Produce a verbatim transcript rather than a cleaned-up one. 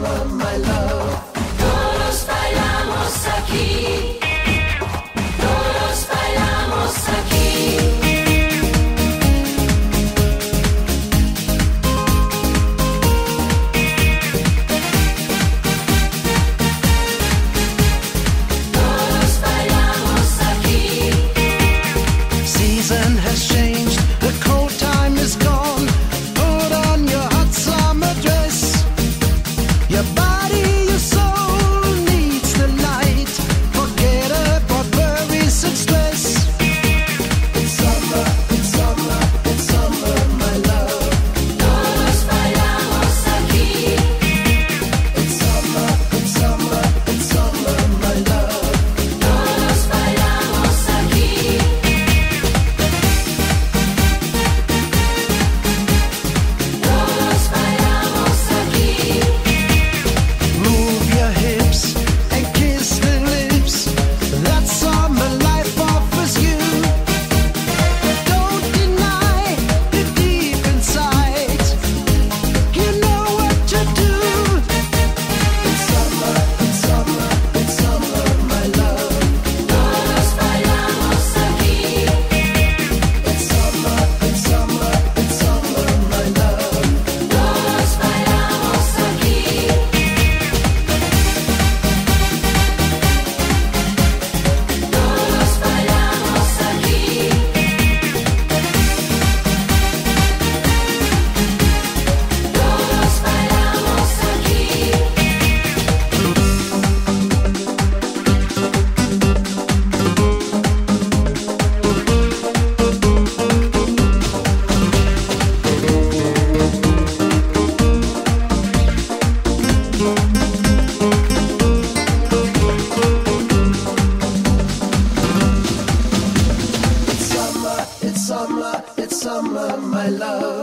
summer, my love. Todos bailamos aquí. Todos bailamos aquí. Todos bailamos aquí. Season has changed, the cold time is gone. Put on your hot summer dress. Your body, your soul needs the light. Forget about worries and stress. It's summer, it's summer, it's summer, my love. Todos bailamos aquí. It's summer, it's summer, it's summer, my love. Todos bailamos aquí. Todos bailamos aquí. Move your hips and kiss the lips that summer life offers you. Don't deny it deep inside. You know what to do. It's summer, it's summer, it's summer, my love. Todos bailamos aquí. It's summer, it's summer, it's summer, my love. Todos bailamos aquí. Todos bailamos aquí. Todos bailamos aquí. It's summer, it's summer, it's summer, my love.